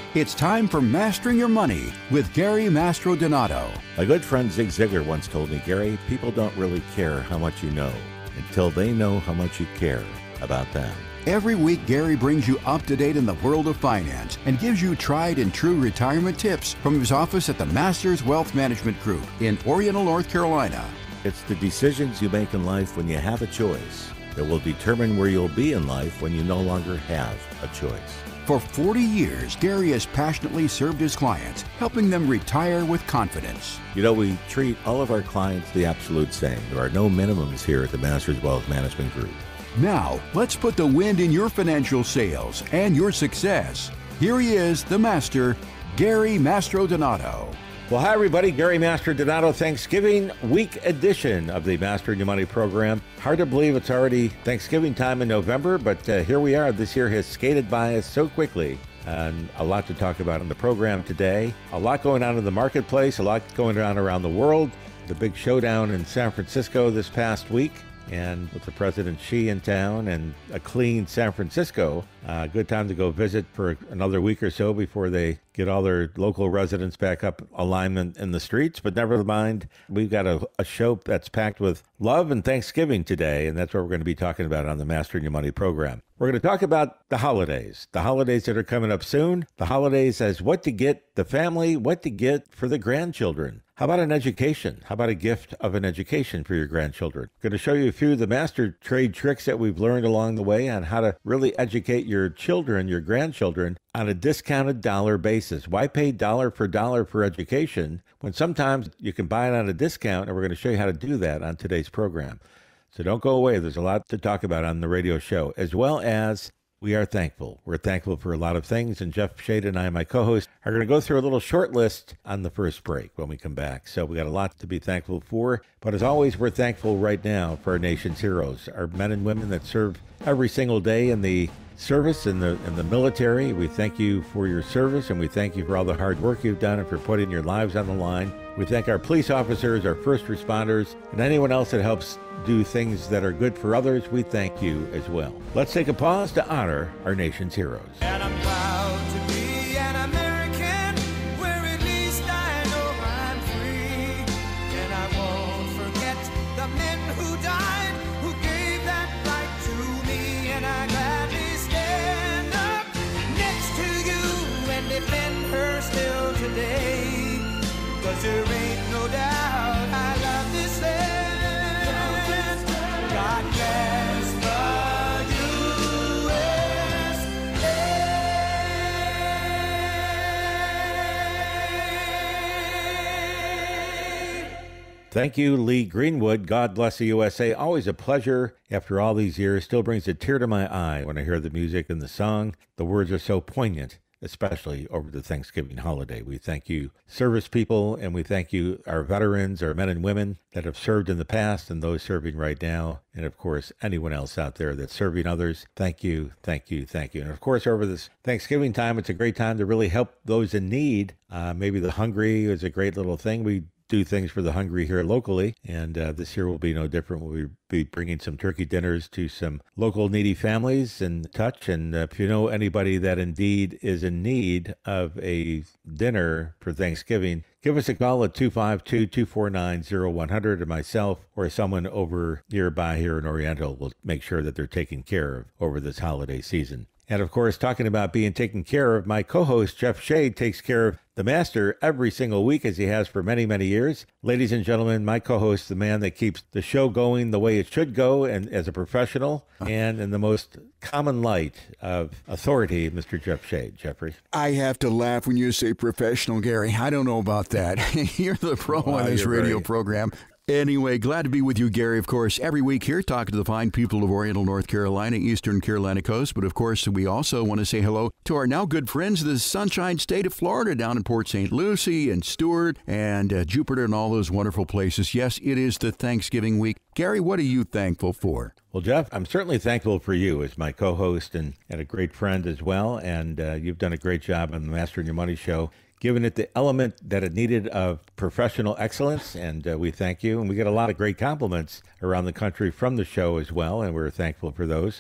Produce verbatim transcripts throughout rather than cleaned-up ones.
It's time for Mastering Your Money with Gary Mastrodonato. My good friend Zig Ziglar once told me, Gary, people don't really care how much you know until they know how much you care about them. Every week, Gary brings you up to date in the world of finance and gives you tried and true retirement tips from his office at the Masters Wealth Management Group in Oriental, North Carolina. It's the decisions you make in life when you have a choice that will determine where you'll be in life when you no longer have a choice. For forty years, Gary has passionately served his clients, helping them retire with confidence. You know, we treat all of our clients the absolute same. There are no minimums here at the Masters Wealth Management Group. Now, let's put the wind in your financial sails and your success. Here he is, the master, Gary Mastrodonato. Well, hi, everybody. Gary Mastrodonato, Thanksgiving week edition of the Mastering Your Money program. Hard to believe it's already Thanksgiving time in November, but uh, here we are. This year has skated by us so quickly, and a lot to talk about in the program today. A lot going on in the marketplace, a lot going on around the world. The big showdown in San Francisco this past week, and with the President Xi in town and a clean San Francisco, a uh, good time to go visit for another week or so before they get all their local residents back up alignment in the streets. But never mind, we've got a, a show that's packed with love and Thanksgiving today, and that's what we're going to be talking about on the Mastering Your Money program. We're going to talk about the holidays, the holidays that are coming up soon, the holidays as what to get the family, what to get for the grandchildren. How about an education? How about a gift of an education for your grandchildren? Going to show you a few of the master trade tricks that we've learned along the way on how to really educate your children, your grandchildren, on a discounted dollar basis. Why pay dollar for dollar for education when sometimes you can buy it on a discount? And we're going to show you how to do that on today's program. So don't go away. There's a lot to talk about on the radio show, as well as we are thankful. We're thankful for a lot of things, and Jeff Shade and I, my co-host, are going to go through a little short list on the first break when we come back. So we got a lot to be thankful for, but as always, we're thankful right now for our nation's heroes, our men and women that serve every single day in the service in the in the military. We thank you for your service, and we thank you for all the hard work you've done and for putting your lives on the line. We thank our police officers, our first responders, and anyone else that helps do things that are good for others. We thank you as well. Let's take a pause to honor our nation's heroes. And I'm proud to be an American, where at least I know I'm free. And I won't forget the men who died, who gave that right to me. And I gladly stand up next to you and defend her still today. 'Cause there ain't no doubt I love this land. God bless the U S A. Thank you, Lee Greenwood. God bless the U S A. Always a pleasure after all these years. Still brings a tear to my eye when I hear the music and the song. The words are so poignant, especially over the Thanksgiving holiday. We thank you, service people, and we thank you, our veterans, our men and women that have served in the past and those serving right now. And of course, anyone else out there that's serving others. Thank you, thank you, thank you. And of course, over this Thanksgiving time, it's a great time to really help those in need. Uh, maybe the hungry is a great little thing. We do things for the hungry here locally, and uh, this year will be no different. We'll be bringing some turkey dinners to some local needy families in touch, and uh, if you know anybody that indeed is in need of a dinner for Thanksgiving, give us a call at two five two, two four nine, zero one zero zero, or myself or someone over nearby here in Oriental will make sure that they're taken care of over this holiday season. And of course, talking about being taken care of, my co-host Jeff Shade takes care of the master every single week, as he has for many, many years. Ladies and gentlemen, my co-host, the man that keeps the show going the way it should go, and as a professional, and in the most common light of authority, Mister Jeff Shade. Jeffrey? I have to laugh when you say professional, Gary. I don't know about that. You're the pro Wow, on this you're radio very... program. Anyway, glad to be with you, Gary, of course, every week here, talking to the fine people of Oriental, North Carolina, Eastern Carolina coast. But, of course, we also want to say hello to our now good friends, the Sunshine State of Florida, down in Port Saint Lucie and Stuart and uh, Jupiter and all those wonderful places. Yes, it is the Thanksgiving week. Gary, what are you thankful for? Well, Jeff, I'm certainly thankful for you as my co-host and, and a great friend as well. And uh, you've done a great job on the Mastering Your Money show, giving it the element that it needed of professional excellence, and uh, we thank you. And we get a lot of great compliments around the country from the show as well, and we're thankful for those.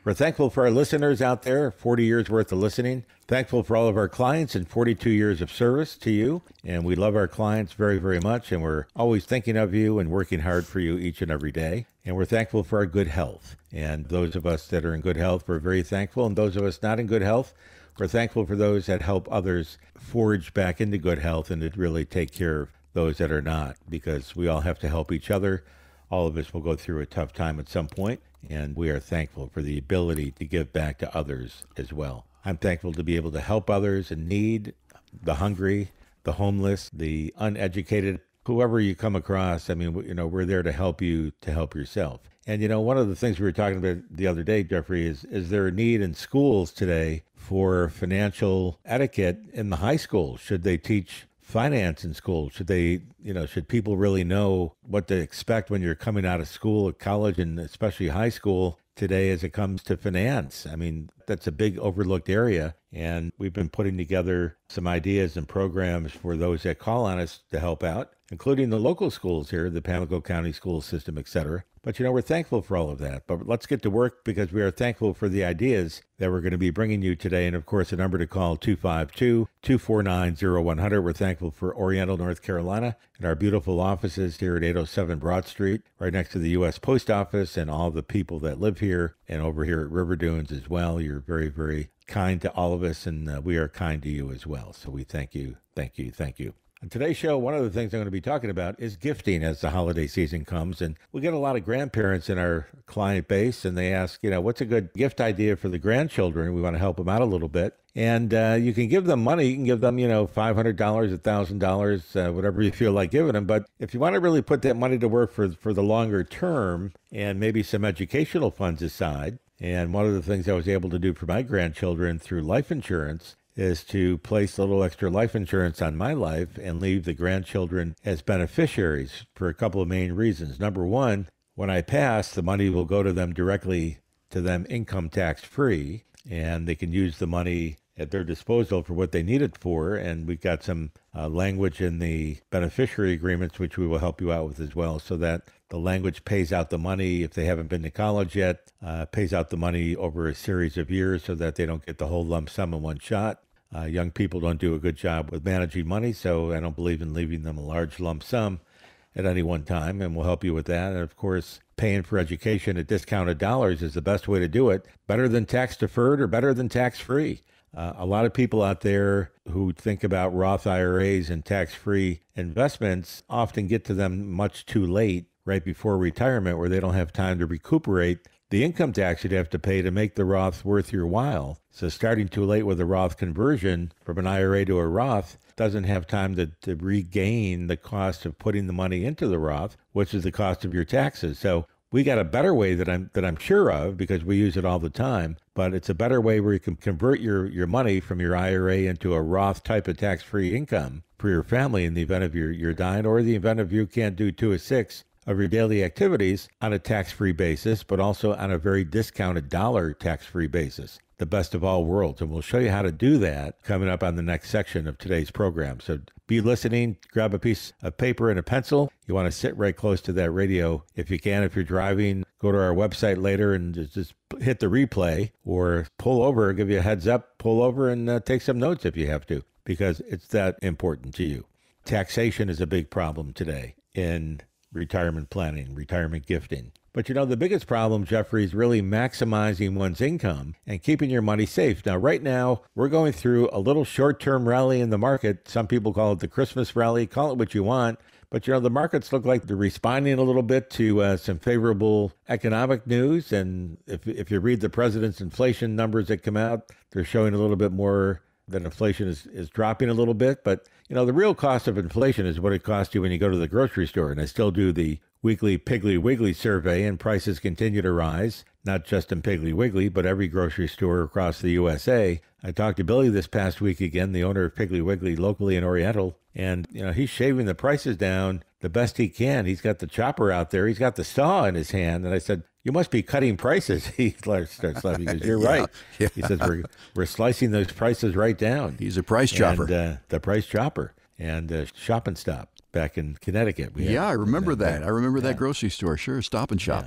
We're thankful for our listeners out there, forty years worth of listening. Thankful for all of our clients and forty-two years of service to you. And we love our clients very, very much. And we're always thinking of you and working hard for you each and every day. And we're thankful for our good health. And those of us that are in good health, we're very thankful. And those of us not in good health, we're thankful for those that help others forge back into good health and to really take care of those that are not, because we all have to help each other. All of us will go through a tough time at some point, and we are thankful for the ability to give back to others as well. I'm thankful to be able to help others in need, the hungry, the homeless, the uneducated, whoever you come across. I mean, you know, we're there to help you to help yourself. And, you know, one of the things we were talking about the other day, Jeffrey, is, is there a need in schools today for financial etiquette in the high school? Should they teach finance in school? Should they, you know, should people really know what to expect when you're coming out of school, college, and especially high school today as it comes to finance? I mean, that's a big overlooked area. And we've been putting together some ideas and programs for those that call on us to help out, including the local schools here, the Pamlico County school system, et cetera. But, you know, we're thankful for all of that. But let's get to work, because we are thankful for the ideas that we're going to be bringing you today. And, of course, the number to call, two five two, two four nine, zero one zero zero. We're thankful for Oriental, North Carolina, and our beautiful offices here at eight oh seven Broad Street, right next to the U S Post Office, and all the people that live here and over here at River Dunes as well. You're very, very kind to all of us, and uh, we are kind to you as well. So we thank you, thank you, thank you. On today's show, one of the things I'm going to be talking about is gifting as the holiday season comes. And we get a lot of grandparents in our client base, and they ask, you know, what's a good gift idea for the grandchildren? We want to help them out a little bit. And uh, you can give them money. You can give them, you know, five hundred dollars, one thousand dollars, uh, whatever you feel like giving them. But if you want to really put that money to work for, for the longer term and maybe some educational funds aside, and one of the things I was able to do for my grandchildren through life insurance is to place a little extra life insurance on my life and leave the grandchildren as beneficiaries for a couple of main reasons. Number one, when I pass, the money will go to them directly to them income tax free, and they can use the money at their disposal for what they need it for. And we've got some uh, language in the beneficiary agreements, which we will help you out with as well, so that the language pays out the money if they haven't been to college yet, uh, pays out the money over a series of years so that they don't get the whole lump sum in one shot. Uh, young people don't do a good job with managing money, so I don't believe in leaving them a large lump sum at any one time, and we'll help you with that. And of course, paying for education at discounted dollars is the best way to do it, better than tax deferred or better than tax free. Uh, a lot of people out there who think about Roth I R As and tax-free investments often get to them much too late, right before retirement, where they don't have time to recuperate the income tax you'd have to pay to make the Roth worth your while. So starting too late with a Roth conversion from an I R A to a Roth doesn't have time to, to regain the cost of putting the money into the Roth, which is the cost of your taxes. So we got a better way that I'm that I'm sure of, because we use it all the time, but it's a better way where you can convert your, your money from your I R A into a Roth type of tax-free income for your family in the event of your, your dying, or the event of you can't do two or six of your daily activities on a tax-free basis, but also on a very discounted dollar tax-free basis. The best of all worlds. And we'll show you how to do that coming up on the next section of today's program. So be listening, grab a piece of paper and a pencil. You want to sit right close to that radio if you can. If you're driving, go to our website later and just, just hit the replay, or pull over, give you a heads up, pull over and uh, take some notes if you have to, because it's that important to you. Taxation is a big problem today in retirement planning, retirement gifting. But you know, the biggest problem, Jeffrey, is really maximizing one's income and keeping your money safe. Now, right now, we're going through a little short-term rally in the market. Some people call it the Christmas rally, call it what you want. But you know, the markets look like they're responding a little bit to uh, some favorable economic news. And if, if you read the president's inflation numbers that come out, they're showing a little bit more that inflation is, is dropping a little bit. But, you know, the real cost of inflation is what it costs you when you go to the grocery store. And I still do the weekly Piggly Wiggly survey, and prices continue to rise, not just in Piggly Wiggly, but every grocery store across the U S A. I talked to Billy this past week again, the owner of Piggly Wiggly locally in Oriental, and, you know, he's shaving the prices down the best he can. He's got the chopper out there. He's got the saw in his hand. And I said, you must be cutting prices. He starts laughing. He goes, you're yeah, right. Yeah. He says, we're, we're slicing those prices right down. He's a price chopper. And, uh, the price chopper. And uh, Shop and Stop back in Connecticut. We yeah, had, I remember uh, that. I remember yeah. that grocery store. Sure, Stop and Shop. Yeah.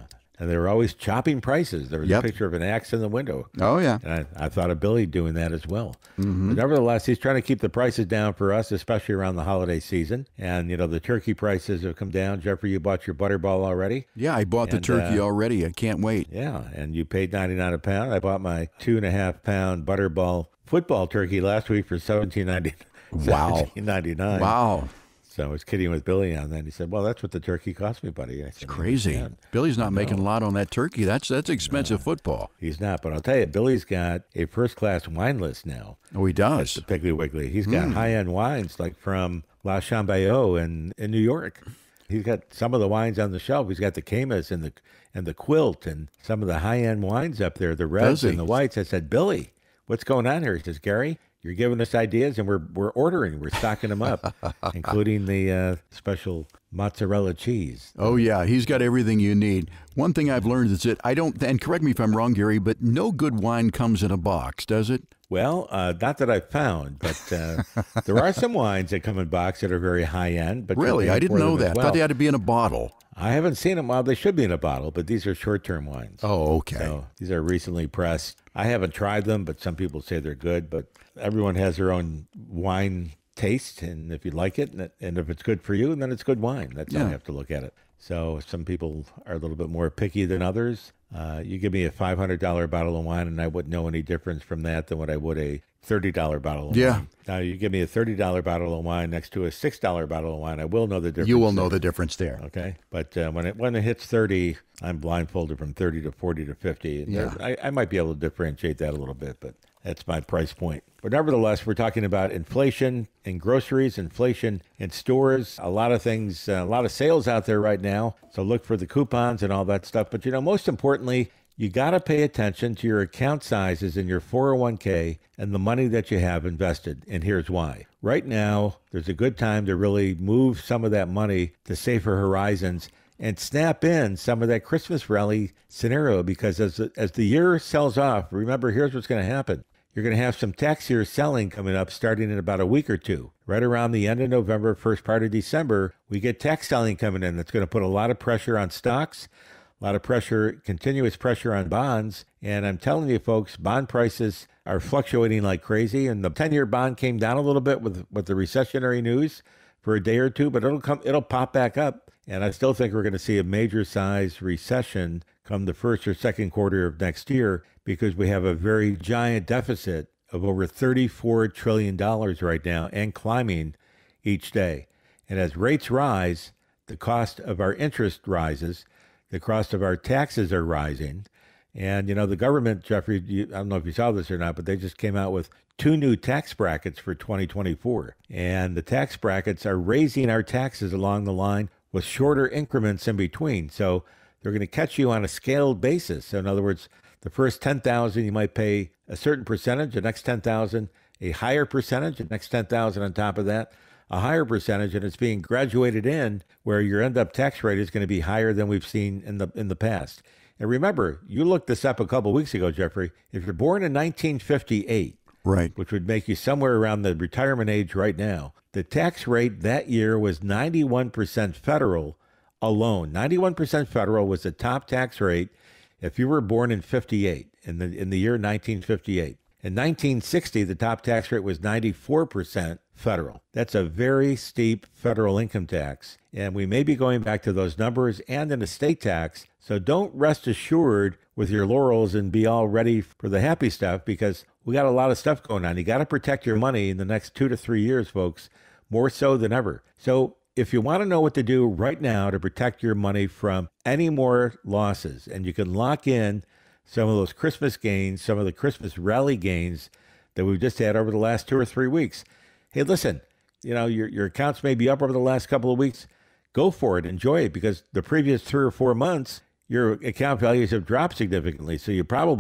and they were always chopping prices. There was Yep. a picture of an axe in the window. Oh, yeah. And I, I thought of Billy doing that as well. Mm-hmm. But nevertheless, he's trying to keep the prices down for us, especially around the holiday season. And, you know, the turkey prices have come down. Jeffrey, you bought your Butterball already? Yeah, I bought the And, turkey uh, already. I can't wait. Yeah, and you paid ninety-nine a pound. I bought my two and a half pound Butterball football turkey last week for seventeen ninety-nine. Wow. seventeen ninety-nine. Wow. So I was kidding with Billy on that. He said, "Well, that's what the turkey cost me, buddy." I said, Crazy. "Yeah." Billy's not making a lot on that turkey. That's that's expensive football. He's not, but I'll tell you, Billy's got a first-class wine list now. Oh, he does. The Piggly Wiggly. He's got Hmm. high-end wines like from La Chambayot in, in New York. He's got some of the wines on the shelf. He's got the Camus and the and the Quilt and some of the high-end wines up there, the reds Does he? and the whites. I said, "Billy, what's going on here?" He says, "Gary, you're giving us ideas, and we're we're ordering. We're stocking them up, including the uh, special mozzarella cheese." Oh, yeah, he's got everything you need. One thing I've learned is that I don't, and correct me if I'm wrong, Gary, but no good wine comes in a box, does it? Well, uh, not that I've found, but uh, there are some wines that come in box that are very high end. But Really? you're I paying didn't for know them as that. well. Thought they had to be in a bottle. I haven't seen them. Well, they should be in a bottle, but these are short-term wines. Oh, okay. So these are recently pressed. I haven't tried them, but some people say they're good. But everyone has their own wine taste, and if you like it, and, it, and if it's good for you, then it's good wine. That's how Yeah. I have to look at it. So some people are a little bit more picky than others. Uh, you give me a five hundred dollars bottle of wine, and I wouldn't know any difference from that than what I would a thirty dollars bottle of Yeah. wine. Now, you give me a thirty dollars bottle of wine next to a six dollars bottle of wine, I will know the difference. You will know there. the difference there. Okay, but uh, when it when it hits thirty, I'm blindfolded from thirty to forty to fifty. And Yeah. I, I might be able to differentiate that a little bit, but that's my price point. But nevertheless, we're talking about inflation in groceries, inflation in stores, a lot of things, uh, a lot of sales out there right now. So look for the coupons and all that stuff. But you know, most importantly, you got to pay attention to your account sizes in your four oh one k and the money that you have invested. And here's why. Right now, there's a good time to really move some of that money to safer horizons and snap in some of that Christmas rally scenario, because as the, as the year sells off, remember, here's what's going to happen. You're going to have some tax year selling coming up starting in about a week or two. Right around the end of November, first part of December, we get tax selling coming in. That's going to put a lot of pressure on stocks, a lot of pressure, continuous pressure on bonds. And I'm telling you, folks, bond prices are fluctuating like crazy. And the ten-year bond came down a little bit with, with the recessionary news for a day or two, but it'll come, it'll pop back up. And I still think we're going to see a major size recession come the first or second quarter of next year, because we have a very giant deficit of over thirty-four trillion dollars right now and climbing each day. And as rates rise, the cost of our interest rises, the cost of our taxes are rising. And, you know, the government, Jeffrey, you, I don't know if you saw this or not, but they just came out with two new tax brackets for twenty twenty-four. And the tax brackets are raising our taxes along the line with shorter increments in between. So they're going to catch you on a scaled basis. So in other words, the first ten thousand you might pay a certain percentage, the next ten thousand a higher percentage, the next ten thousand on top of that a higher percentage, and it's being graduated in where your end up tax rate is going to be higher than we've seen in the in the past. And remember, you looked this up a couple of weeks ago, Jeffrey. If you're born in nineteen fifty-eight, Right. which would make you somewhere around the retirement age right now, the tax rate that year was ninety-one percent federal alone. ninety-one percent federal was the top tax rate if you were born in fifty-eight, in the in the year nineteen fifty-eight. In nineteen sixty, the top tax rate was ninety-four percent federal. That's a very steep federal income tax. And we may be going back to those numbers and an estate tax. So don't rest assured with your laurels and be all ready for the happy stuff, because we got a lot of stuff going on. You got to protect your money in the next two to three years, folks, more so than ever. So if you want to know what to do right now to protect your money from any more losses, and you can lock in some of those Christmas gains, some of the Christmas rally gains that we've just had over the last two or three weeks. Hey, listen, you know, your, your accounts may be up over the last couple of weeks. Go for it. Enjoy it, because the previous three or four months, your account values have dropped significantly. So you probably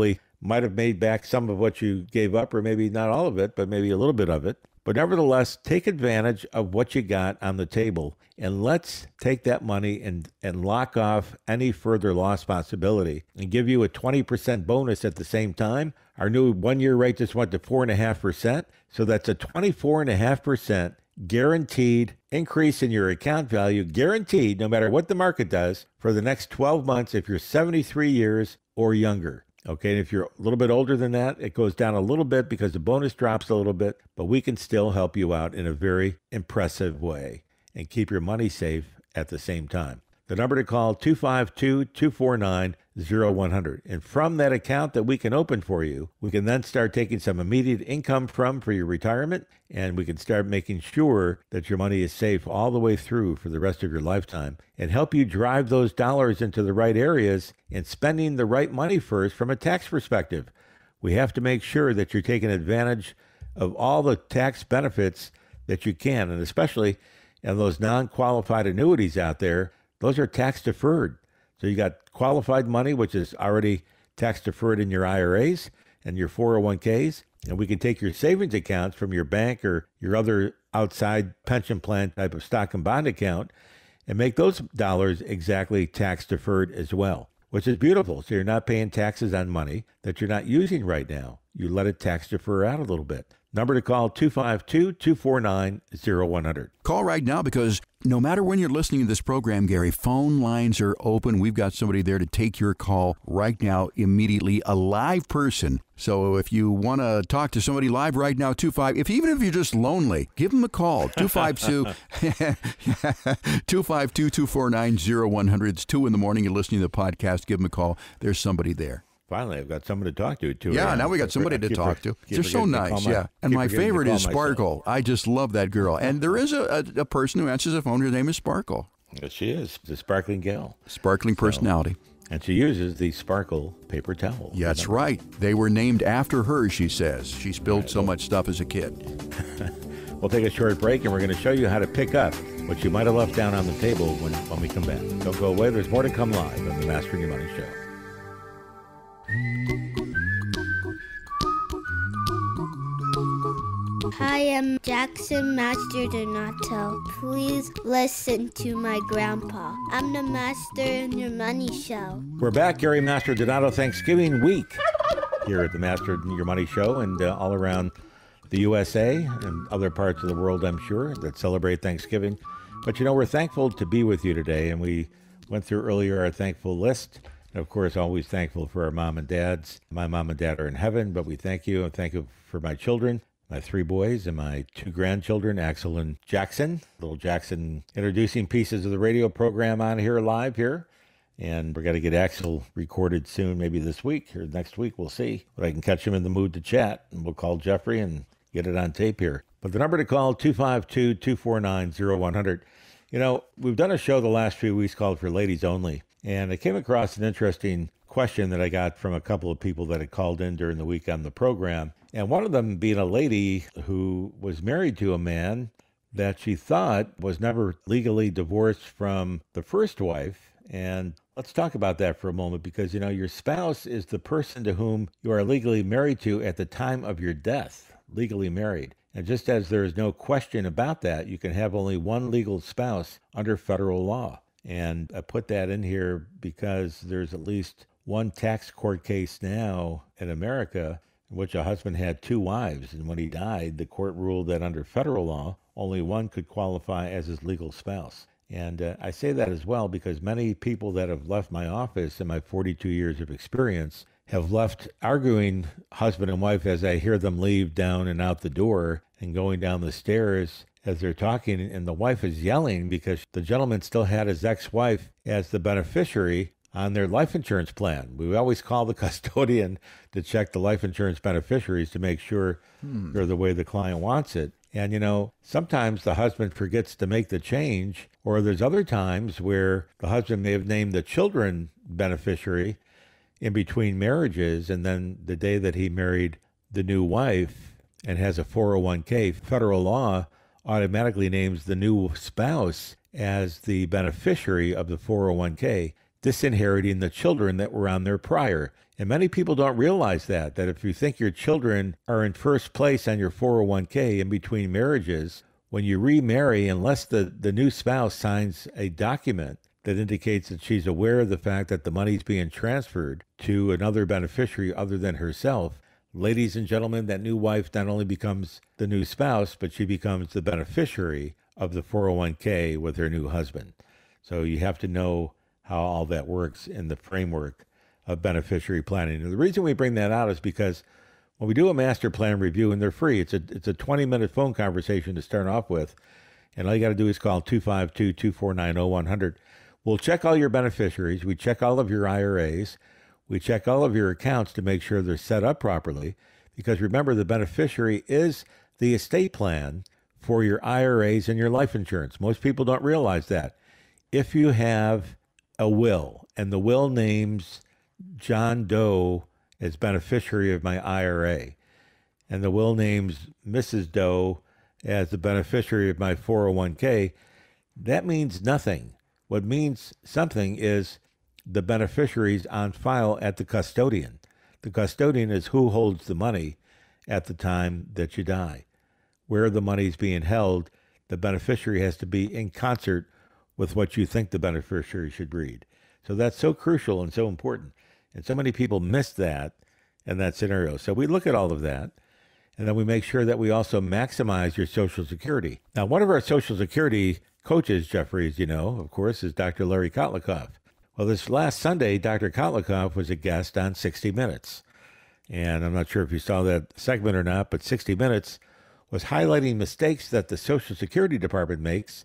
might have made back some of what you gave up, or maybe not all of it, but maybe a little bit of it. But nevertheless, take advantage of what you got on the table, and let's take that money and, and lock off any further loss possibility and give you a twenty percent bonus at the same time. Our new one-year rate just went to four point five percent, so that's a twenty-four point five percent guaranteed increase in your account value, guaranteed no matter what the market does for the next twelve months if you're seventy-three years or younger. Okay, and if you're a little bit older than that, it goes down a little bit because the bonus drops a little bit, but we can still help you out in a very impressive way and keep your money safe at the same time. The number to call, two five two, two four nine, zero one zero zero. And from that account that we can open for you, we can then start taking some immediate income from for your retirement, and we can start making sure that your money is safe all the way through for the rest of your lifetime and help you drive those dollars into the right areas and spending the right money first from a tax perspective. We have to make sure that you're taking advantage of all the tax benefits that you can, and especially in those non-qualified annuities out there. Those are tax deferred. So you got qualified money, which is already tax deferred in your I R As and your four oh one k's. And we can take your savings accounts from your bank or your other outside pension plan type of stock and bond account and make those dollars exactly tax deferred as well, which is beautiful. So you're not paying taxes on money that you're not using right now. You let it tax defer out a little bit. Number to call, two five two, two four nine, zero one zero zero. Call right now, because no matter when you're listening to this program, Gary, phone lines are open. We've got somebody there to take your call right now, immediately, a live person. So if you want to talk to somebody live right now, two five, if even if you're just lonely, give them a call, two five two, two five two, two four nine, zero one zero zero. It's two in the morning, you're listening to the podcast, give them a call. There's somebody there. Finally, I've got somebody to talk to, too. Yeah, now we got somebody to talk to. They're so nice, yeah. And my favorite is Sparkle. I just love that girl. And there is a, a, a person who answers the phone. Her name is Sparkle. Yes, she is. The sparkling gal. Sparkling personality. So, and she uses the Sparkle paper towel. Yeah, that's right. They were named after her, she says. She spilled right, so well, much stuff as a kid. We'll take a short break, and we're going to show you how to pick up what you might have left down on the table when, when we come back. Don't go away. There's more to come live on the Mastering Your Money Show. Hi, I'm Jackson Master Donato. Please listen to my grandpa. I'm the Master in Your Money Show. We're back, Gary Master Donato, Thanksgiving week here at the Master in Your Money Show, and uh, all around the U S A and other parts of the world, I'm sure, that celebrate Thanksgiving. But, you know, we're thankful to be with you today, and we went through earlier our thankful list. And of course, always thankful for our mom and dads. My mom and dad are in heaven, but we thank you, and thank you for my children, my three boys and my two grandchildren, Axel and Jackson. Little Jackson introducing pieces of the radio program on here live here. And we're going to get Axel recorded soon, maybe this week or next week. We'll see. But I can catch him in the mood to chat, and we'll call Jeffrey and get it on tape here. But the number to call, two five two, two four nine, zero one zero zero. You know, we've done a show the last few weeks called For Ladies Only. And I came across an interesting question that I got from a couple of people that had called in during the week on the program. And one of them being a lady who was married to a man that she thought was never legally divorced from the first wife. And let's talk about that for a moment, because, you know, your spouse is the person to whom you are legally married to at the time of your death, legally married. And just as there is no question about that, you can have only one legal spouse under federal law. And I put that in here because there's at least one tax court case now in America in which a husband had two wives. And when he died, the court ruled that under federal law, only one could qualify as his legal spouse. And uh, I say that as well because many people that have left my office in my forty-two years of experience have left arguing husband and wife as I hear them leave down and out the door and going down the stairs as they're talking, and the wife is yelling because the gentleman still had his ex-wife as the beneficiary on their life insurance plan. We always call the custodian to check the life insurance beneficiaries to make sure hmm. they're the way the client wants it. And, you know, sometimes the husband forgets to make the change, or there's other times where the husband may have named the children beneficiary in between marriages, and then the day that he married the new wife and has a four oh one k, federal law automatically names the new spouse as the beneficiary of the four oh one k, disinheriting the children that were on there prior. And many people don't realize that, that if you think your children are in first place on your four oh one k in between marriages, when you remarry, unless the, the new spouse signs a document that indicates that she's aware of the fact that the money's being transferred to another beneficiary other than herself, ladies and gentlemen, that new wife not only becomes the new spouse, but she becomes the beneficiary of the four oh one k with her new husband. So you have to know how all that works in the framework of beneficiary planning. And the reason we bring that out is because when we do a master plan review, and they're free, it's a it's a twenty minute phone conversation to start off with, and all you got to do is call two five two, two four nine, oh one hundred. We'll check all your beneficiaries, we check all of your I R As, we check all of your accounts to make sure they're set up properly, because remember, the beneficiary is the estate plan for your I R As and your life insurance. Most people don't realize that. If you have a will, and the will names John Doe as beneficiary of my I R A, and the will names Missus Doe as the beneficiary of my four oh one k, that means nothing. What means something is the beneficiaries on file at the custodian. The custodian is who holds the money at the time that you die. Where the money is being held, the beneficiary has to be in concert with what you think the beneficiary should read. So that's so crucial and so important. And so many people miss that in that scenario. So we look at all of that, and then we make sure that we also maximize your Social Security. Now, one of our Social Security coaches, Jeffrey, as you know, of course, is Doctor Larry Kotlikoff. Well, this last Sunday, Doctor Kotlikoff was a guest on sixty minutes. And I'm not sure if you saw that segment or not, but sixty minutes was highlighting mistakes that the Social Security Department makes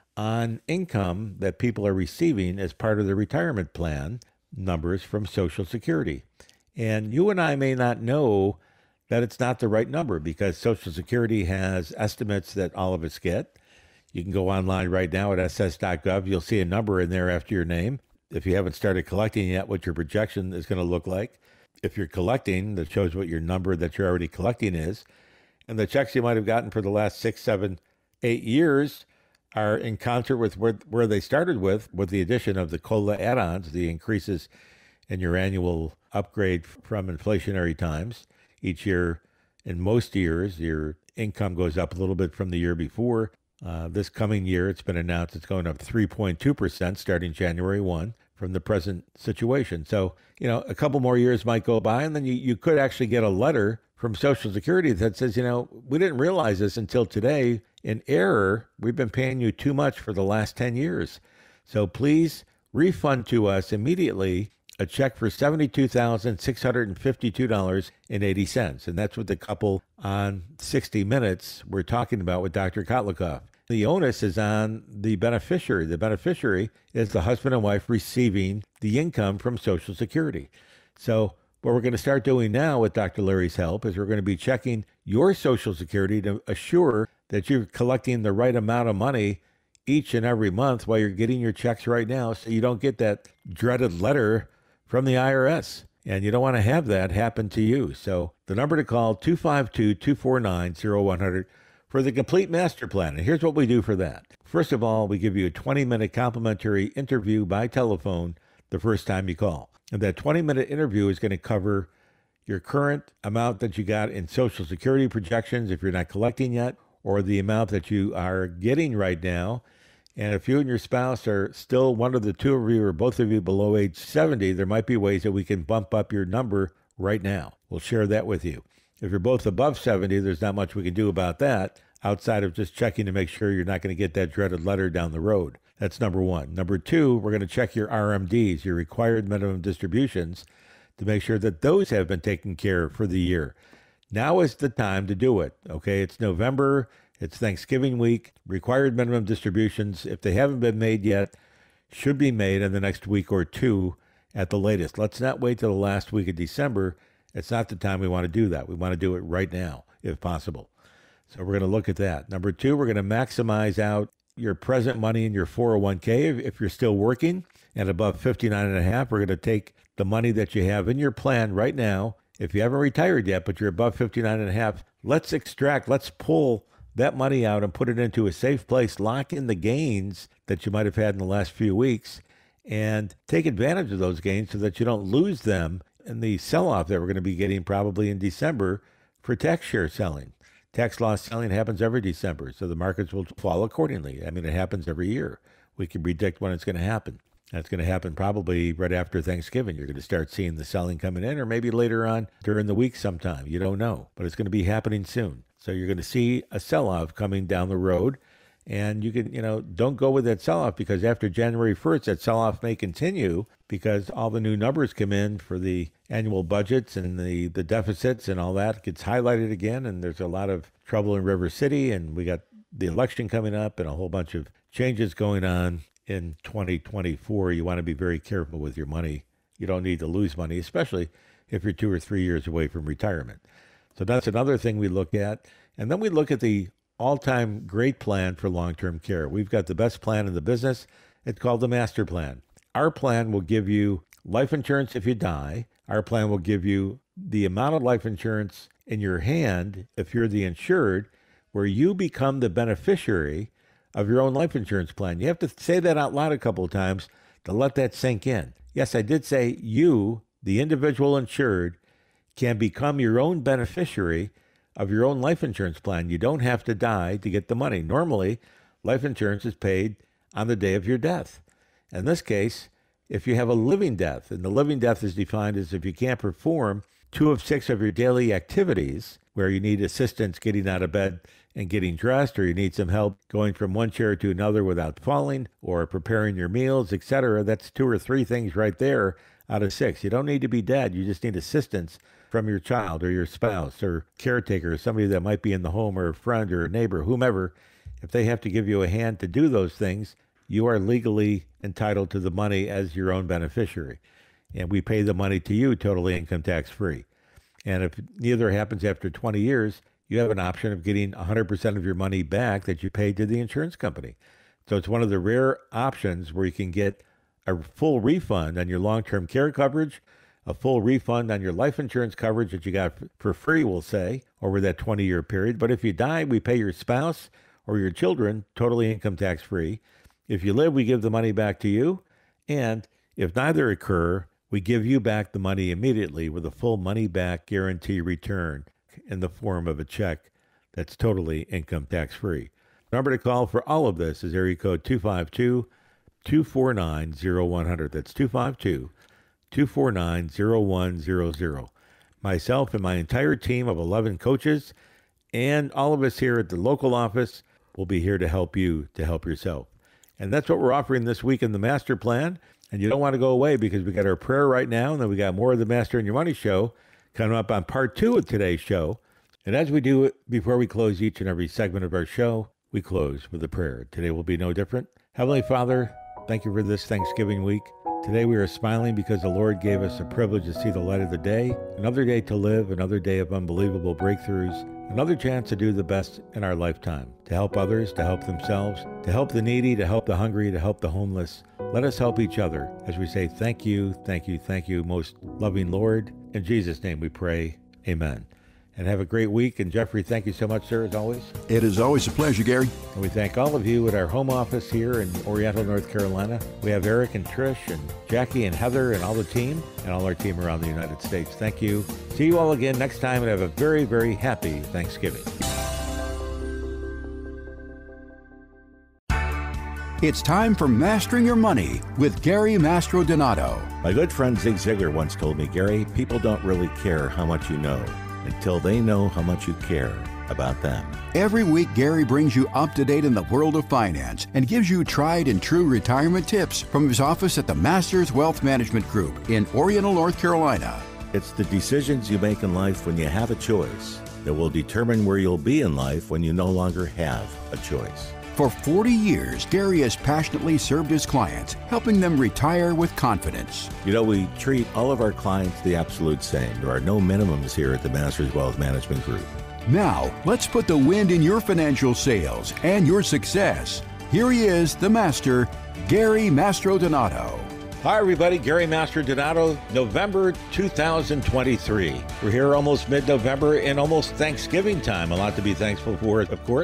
on income that people are receiving as part of their retirement plan numbers from Social Security. And you and I may not know that it's not the right number, because Social Security has estimates that all of us get. You can go online right now at S S dot gov. You'll see a number in there after your name. If you haven't started collecting yet, what your projection is going to look like. If you're collecting, that shows what your number that you're already collecting is. And the checks you might have gotten for the last six, seven, eight years are in concert with where, where they started with, with the addition of the COLA add-ons, the increases in your annual upgrade from inflationary times. Each year, in most years, your income goes up a little bit from the year before. Uh, this coming year, it's been announced it's going up three point two percent starting January first from the present situation. So, you know, a couple more years might go by, and then you, you could actually get a letter from Social Security that says, you know, we didn't realize this until today. In error, we've been paying you too much for the last ten years. So please refund to us immediately a check for seventy-two thousand six hundred fifty-two dollars and eighty cents. And that's what the couple on sixty minutes were talking about with Doctor Kotlikoff. The onus is on the beneficiary. The beneficiary is the husband and wife receiving the income from Social Security. So what we're going to start doing now with Doctor Larry's help is we're going to be checking your Social Security to assure that you're collecting the right amount of money each and every month while you're getting your checks right now, so you don't get that dreaded letter from the I R S. And you don't want to have that happen to you. So the number to call, two five two, two four nine, oh one hundred for the complete master plan. And here's what we do for that. First of all, we give you a twenty minute complimentary interview by telephone the first time you call. And that twenty minute interview is going to cover your current amount that you got in Social Security projections if you're not collecting yet, or the amount that you are getting right now. And if you and your spouse are still one of the two of you or both of you below age seventy, there might be ways that we can bump up your number right now. We'll share that with you. If you're both above seventy, there's not much we can do about that outside of just checking to make sure you're not going to get that dreaded letter down the road. That's number one. Number two, we're going to check your R M Ds, your required minimum distributions, to make sure that those have been taken care of for the year. Now is the time to do it. Okay, it's November. It's Thanksgiving week. Required minimum distributions, if they haven't been made yet, should be made in the next week or two at the latest. Let's not wait till the last week of December. It's not the time we want to do that. We want to do it right now, if possible. So we're going to look at that. Number two, we're going to maximize out your present money in your four oh one k. If you're still working and above fifty-nine and a half, we're going to take the money that you have in your plan right now. If you haven't retired yet, but you're above fifty-nine and a half, let's extract, let's pull that money out and put it into a safe place, lock in the gains that you might have had in the last few weeks, and take advantage of those gains so that you don't lose them in the sell-off that we're going to be getting probably in December for tax share selling. Tax loss selling happens every December, so the markets will fall accordingly. I mean, it happens every year. We can predict when it's going to happen. That's going to happen probably right after Thanksgiving. You're going to start seeing the selling coming in, or maybe later on during the week sometime. You don't know, but it's going to be happening soon. So you're going to see a sell-off coming down the road, and you can, you know, don't go with that sell-off, because after January first, that sell-off may continue because all the new numbers come in for the annual budgets, and the, the deficits and all that gets highlighted again, and there's a lot of trouble in River City, and we got the election coming up and a whole bunch of changes going on in twenty twenty-four. You want to be very careful with your money. You don't need to lose money, especially if you're two or three years away from retirement. So that's another thing we look at. And then we look at the all-time great plan for long-term care. We've got the best plan in the business. It's called the Master Plan. Our plan will give you life insurance if you die. Our plan will give you the amount of life insurance in your hand if you're the insured, where you become the beneficiary of your own life insurance plan. You have to say that out loud a couple of times to let that sink in. Yes, I did say you, the individual insured, can become your own beneficiary of your own life insurance plan. You don't have to die to get the money. Normally, life insurance is paid on the day of your death. In this case, if you have a living death, and the living death is defined as if you can't perform two of six of your daily activities, where you need assistance getting out of bed and getting dressed, or you need some help going from one chair to another without falling, or preparing your meals, et cetera. That's two or three things right there out of six. You don't need to be dead. You just need assistance from your child or your spouse or caretaker, or somebody that might be in the home, or a friend or a neighbor, whomever. If they have to give you a hand to do those things, you are legally entitled to the money as your own beneficiary. And we pay the money to you totally income tax free. And if neither happens after twenty years, you have an option of getting one hundred percent of your money back that you paid to the insurance company. So it's one of the rare options where you can get a full refund on your long-term care coverage, a full refund on your life insurance coverage that you got for free, we'll say, over that twenty-year period. But if you die, we pay your spouse or your children totally income tax free. If you live, we give the money back to you. And if neither occur, we give you back the money immediately with a full money back guarantee return in the form of a check that's totally income tax free. The number to call for all of this is area code two five two, two four nine, zero one zero zero. That's two five two, two four nine, zero one zero zero. Myself and my entire team of eleven coaches and all of us here at the local office will be here to help you to help yourself. And that's what we're offering this week in the Master Plan. And you don't want to go away, because we got our prayer right now, and then we got more of the Master and Your Money show coming up on part two of today's show. And as we do it, before we close each and every segment of our show, we close with a prayer. Today will be no different. Heavenly Father, thank you for this Thanksgiving week. Today we are smiling because the Lord gave us the privilege to see the light of the day, another day to live, another day of unbelievable breakthroughs, another chance to do the best in our lifetime, to help others, to help themselves, to help the needy, to help the hungry, to help the homeless. Let us help each other as we say thank you, thank you, thank you, most loving Lord. In Jesus' name we pray, amen. And have a great week. And Jeffrey, thank you so much, sir, as always. It is always a pleasure, Gary. And we thank all of you at our home office here in Oriental, North Carolina. We have Eric and Trish and Jackie and Heather and all the team and all our team around the United States. Thank you. See you all again next time, and have a very, very happy Thanksgiving. It's time for Mastering Your Money with Gary Mastrodonato. My good friend Zig Ziglar once told me, Gary, people don't really care how much you know until they know how much you care about them. Every week, Gary brings you up to date in the world of finance and gives you tried and true retirement tips from his office at the Masters Wealth Management Group in Oriental, North Carolina. It's the decisions you make in life when you have a choice that will determine where you'll be in life when you no longer have a choice. For forty years, Gary has passionately served his clients, helping them retire with confidence. You know, we treat all of our clients the absolute same. There are no minimums here at the Masters Wealth Management Group. Now, let's put the wind in your financial sails and your success. Here he is, the master, Gary Mastrodonato. Hi, everybody. Gary Mastrodonato, November two thousand twenty-three. We're here almost mid-November and almost Thanksgiving time. A lot to be thankful for, of course.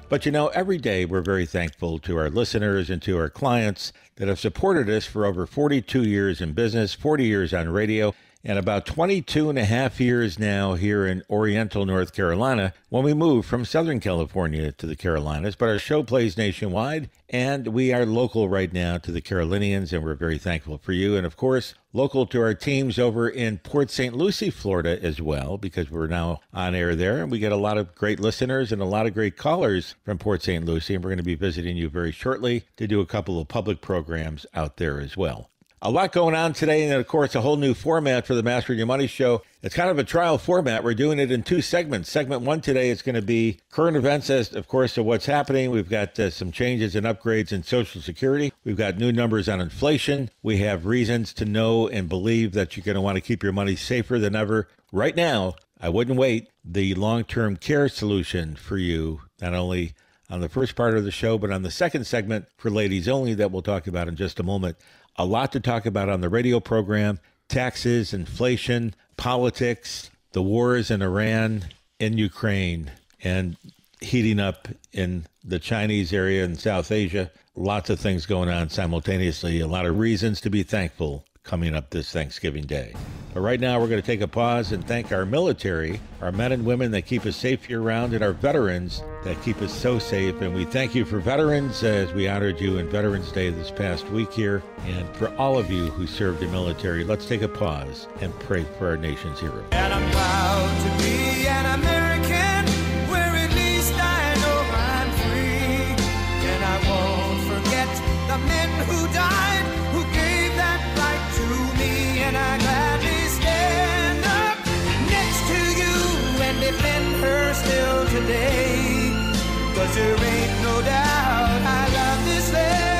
But you know, every day we're very thankful to our listeners and to our clients that have supported us for over forty-two years in business, forty years on radio, and about twenty-two and a half years now here in Oriental, North Carolina, when we moved from Southern California to the Carolinas. But our show plays nationwide, and we are local right now to the Carolinians, and we're very thankful for you. And of course, local to our teams over in Port Saint Lucie, Florida as well, because we're now on air there. And we get a lot of great listeners and a lot of great callers from Port Saint Lucie. And we're going to be visiting you very shortly to do a couple of public programs out there as well. A lot going on today, and of course, a whole new format for the Mastering Your Money show. It's kind of a trial format. We're doing it in two segments. Segment one today is going to be current events, as of course, of what's happening. We've got uh, some changes and upgrades in Social Security. We've got new numbers on inflation. We have reasons to know and believe that you're going to want to keep your money safer than ever. Right now, I wouldn't wait. The long-term care solution for you, not only on the first part of the show, but on the second segment for ladies only that we'll talk about in just a moment. A lot to talk about on the radio program: taxes, inflation, politics, the wars in Iran, in Ukraine, and heating up in the Chinese area and South Asia. Lots of things going on simultaneously. A lot of reasons to be thankful coming up this Thanksgiving Day. But right now, we're going to take a pause and thank our military, our men and women that keep us safe year-round, and our veterans that keep us so safe. And we thank you for veterans as we honored you in Veterans Day this past week here. And for all of you who served the military, let's take a pause and pray for our nation's heroes. And I'm proud to be an American, where at least I know I'm free. And I won't forget the men who died, who gave that right to me. And I gladly stand up next to you and defend her still today. 'Cause there ain't no doubt I love this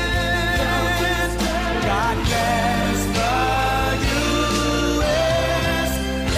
land. God bless the U S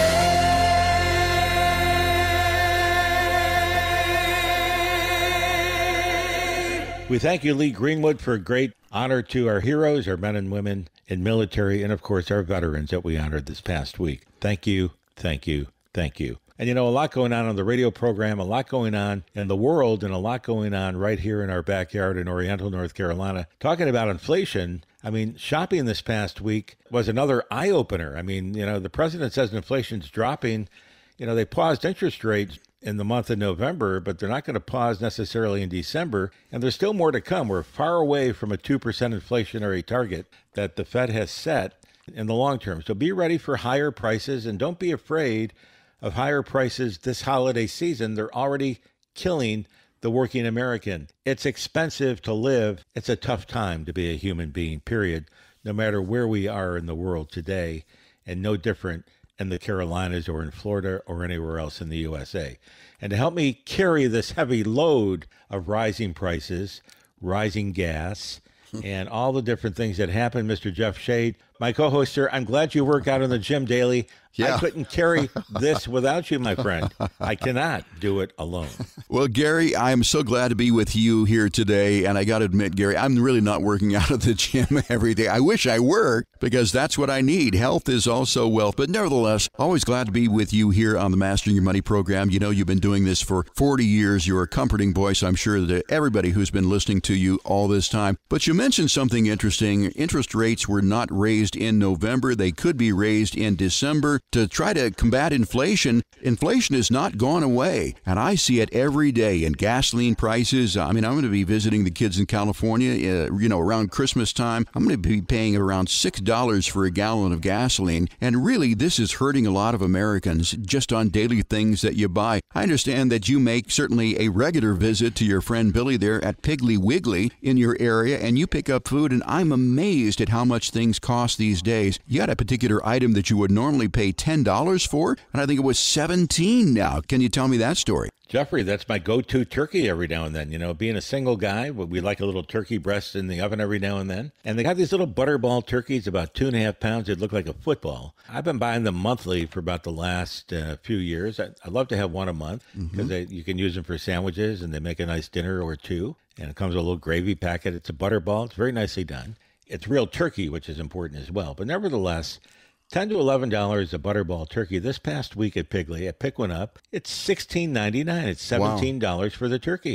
A. We thank you, Lee Greenwood, for a great honor to our heroes, our men and women in military, and of course our veterans that we honored this past week. Thank you, thank you, thank you. And you know, a lot going on on the radio program, a lot going on in the world, and a lot going on right here in our backyard in Oriental, North Carolina. Talking about inflation, I mean, shopping this past week was another eye-opener. I mean, you know, the president says inflation's dropping. You know, they paused interest rates in the month of November, but they're not going to pause necessarily in December. And there's still more to come. We're far away from a two percent inflationary target that the Fed has set in the long term. So be ready for higher prices, and don't be afraid of higher prices this holiday season. They're already killing the working American. It's expensive to live. It's a tough time to be a human being, period, no matter where we are in the world today, and no different in the Carolinas or in Florida or anywhere else in the U S A. And to help me carry this heavy load of rising prices, rising gas, and all the different things that happen, Mister Jeff Shade, my co-host, sir, I'm glad you work out in the gym daily. Yeah. I couldn't carry this without you, my friend. I cannot do it alone. Well, Gary, I'm so glad to be with you here today. And I got to admit, Gary, I'm really not working out at the gym every day. I wish I were, because that's what I need. Health is also wealth. But nevertheless, always glad to be with you here on the Mastering Your Money program. You know, you've been doing this for forty years. You're a comforting voice, I'm sure, to everybody who's been listening to you all this time. But you mentioned something interesting. Interest rates were not raised in November. They could be raised in December to try to combat inflation. Inflation has not gone away, and I see it every day in gasoline prices. I mean, I'm going to be visiting the kids in California, uh, you know, around Christmas time. I'm going to be paying around six dollars for a gallon of gasoline, and really, this is hurting a lot of Americans just on daily things that you buy. I understand that you make certainly a regular visit to your friend Billy there at Piggly Wiggly in your area, and you pick up food, and I'm amazed at how much things cost these days. You got a particular item that you would normally pay ten dollars for, and I think it was seventeen dollars now. Can you tell me that story? Jeffrey, that's my go-to turkey every now and then. You know, being a single guy, we like a little turkey breast in the oven every now and then. And they got these little butterball turkeys, about two and a half pounds. They look like a football. I've been buying them monthly for about the last uh, few years. I, I love to have one a month because mm-hmm. you can use them for sandwiches, and they make a nice dinner or two. And it comes with a little gravy packet. It's a butterball. It's very nicely done. It's real turkey, which is important as well. But nevertheless, ten to eleven dollars a butterball turkey. This past week at Piggly, I picked one up. It's sixteen ninety-nine. It's seventeen dollars wow. for the turkey.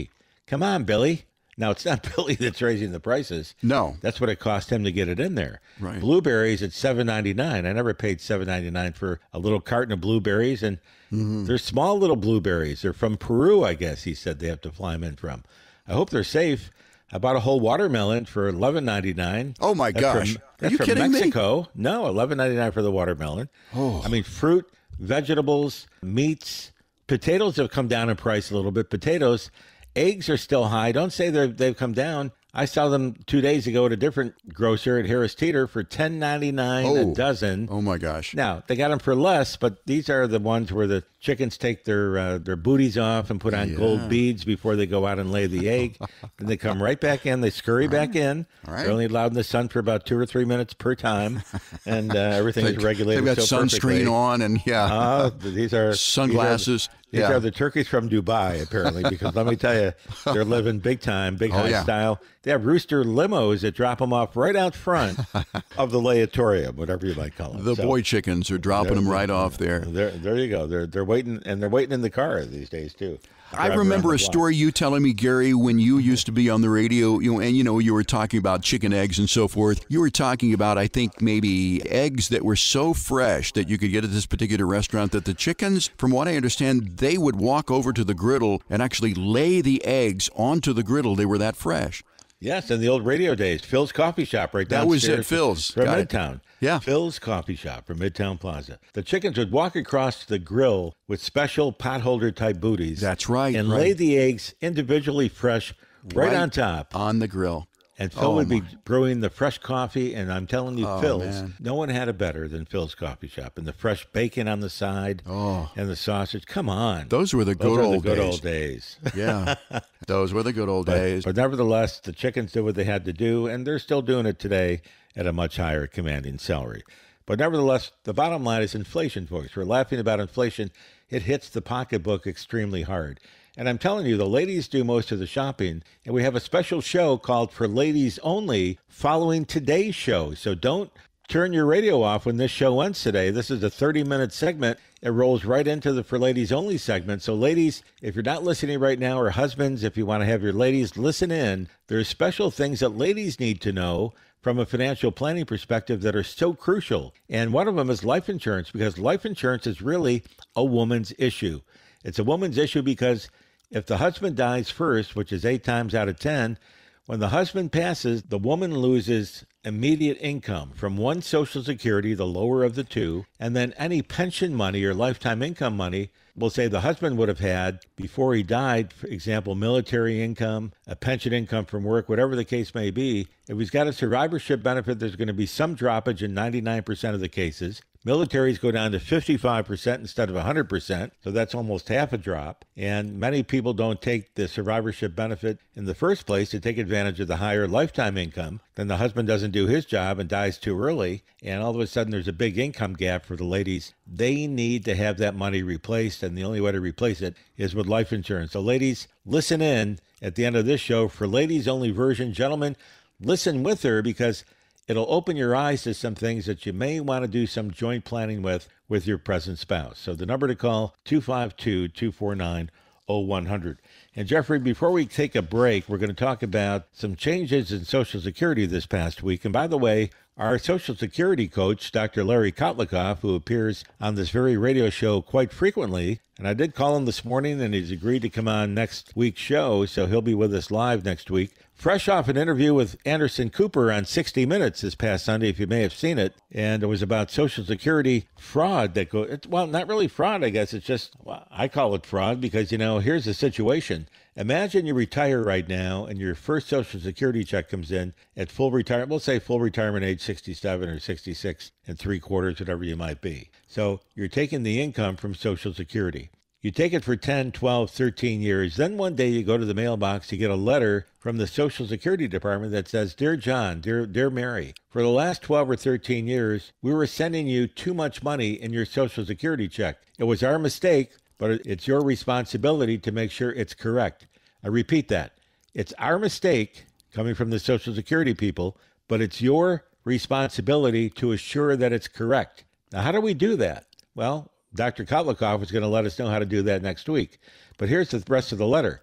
Come on, Billy. Now, it's not Billy that's raising the prices. No. That's what it cost him to get it in there. Right. Blueberries at seven ninety-nine. I never paid seven ninety-nine for a little carton of blueberries, and mm-hmm. they're small little blueberries. They're from Peru, I guess he said they have to fly them in from. I hope they're safe. I bought a whole watermelon for eleven ninety-nine. Oh, my that's gosh. From, Are that's you from kidding Mexico. me? No, eleven ninety-nine for the watermelon. Oh. I mean, fruit, vegetables, meats, potatoes have come down in price a little bit. Potatoes, eggs are still high. Don't say they've, they've come down. I saw them two days ago at a different grocer at Harris Teeter for ten ninety-nine Oh. a dozen. Oh, my gosh. Now, they got them for less, but these are the ones where the chickens take their uh, their booties off and put on Yeah. gold beads before they go out and lay the egg. And they come right back in. They scurry back in. All right. They're only allowed in the sun for about two or three minutes per time. And uh, everything is regulated They've got so sunscreen perfectly. on and, yeah. Uh, these are Sunglasses. These, are, these Yeah. are the turkeys from Dubai, apparently, because let me tell you, they're living big time, big Oh, high yeah. style. They have rooster limos that drop them off right out front of the layatorium, whatever you might call it. The So, boy chickens are dropping them right off there. There, there you go. They're they're waiting, and they're waiting in the car these days too. I Drive remember around a the block. story you telling me, Gary, when you used to be on the radio, you know, and you know, you were talking about chicken eggs and so forth. You were talking about, I think, maybe eggs that were so fresh that you could get at this particular restaurant that the chickens, from what I understand, they would walk over to the griddle and actually lay the eggs onto the griddle. They were that fresh. Yes, in the old radio days, Phil's Coffee Shop right That downstairs. was at Phil's. From Got it. Midtown. Yeah. Phil's Coffee Shop from Midtown Plaza. The chickens would walk across the grill with special potholder type booties. That's right, And right. lay the eggs individually fresh right, Right on top. On the grill. And Phil Oh, would be my. brewing the fresh coffee, and I'm telling you, Oh, Phil's, man. no one had it better than Phil's Coffee Shop. And the fresh bacon on the side, Oh. and the sausage. Come on. Those were the Those good are old the good days. old days. Yeah. Those were the good old But, days. but nevertheless, the chickens did what they had to do, and they're still doing it today at a much higher commanding salary. But nevertheless, the bottom line is inflation, folks. We're laughing about inflation. It hits the pocketbook extremely hard. And I'm telling you, the ladies do most of the shopping, and we have a special show called For Ladies Only following today's show. So don't turn your radio off when this show ends today. This is a thirty-minute segment. It rolls right into the For Ladies Only segment. So ladies, if you're not listening right now, or husbands, if you want to have your ladies listen in, there's special things that ladies need to know from a financial planning perspective that are so crucial. And one of them is life insurance, because life insurance is really a woman's issue. It's a woman's issue because if the husband dies first, which is eight times out of ten, when the husband passes, the woman loses immediate income from one Social Security, the lower of the two, and then any pension money or lifetime income money, we'll say the husband would have had before he died, for example, military income, a pension income from work, whatever the case may be. If he's got a survivorship benefit, there's going to be some droppage in ninety-nine percent of the cases. Militaries go down to fifty-five percent instead of one hundred percent, so that's almost half a drop. And many people don't take the survivorship benefit in the first place to take advantage of the higher lifetime income. Then the husband doesn't do his job and dies too early, and all of a sudden there's a big income gap for the ladies. They need to have that money replaced, and the only way to replace it is with life insurance. So ladies, listen in at the end of this show for ladies only version. Gentlemen, listen with her, because it'll open your eyes to some things that you may want to do some joint planning with with your present spouse. So the number to call, two five two, two four nine, oh one hundred. And Jeffrey, before we take a break, we're going to talk about some changes in Social Security this past week. And by the way, our Social Security coach, Doctor Larry Kotlikoff, who appears on this very radio show quite frequently, and I did call him this morning, and he's agreed to come on next week's show, so he'll be with us live next week. Fresh off an interview with Anderson Cooper on sixty minutes this past Sunday, if you may have seen it, and it was about Social Security fraud that go, it's, well, not really fraud, I guess. It's just, well, I call it fraud because, you know, here's the situation. Imagine you retire right now and your first Social Security check comes in at full retirement, we'll say full retirement age sixty-seven or sixty-six and three quarters, whatever you might be. So you're taking the income from Social Security. You take it for ten, twelve, thirteen years. Then one day you go to the mailbox, you get a letter from the Social Security Department that says, Dear John, dear, dear Mary, for the last twelve or thirteen years, we were sending you too much money in your Social Security check. It was our mistake, but it's your responsibility to make sure it's correct. I repeat that. It's our mistake, coming from the Social Security people, but it's your responsibility to assure that it's correct. Now, how do we do that? Well, Doctor Kotlikoff is going to let us know how to do that next week. But here's the rest of the letter.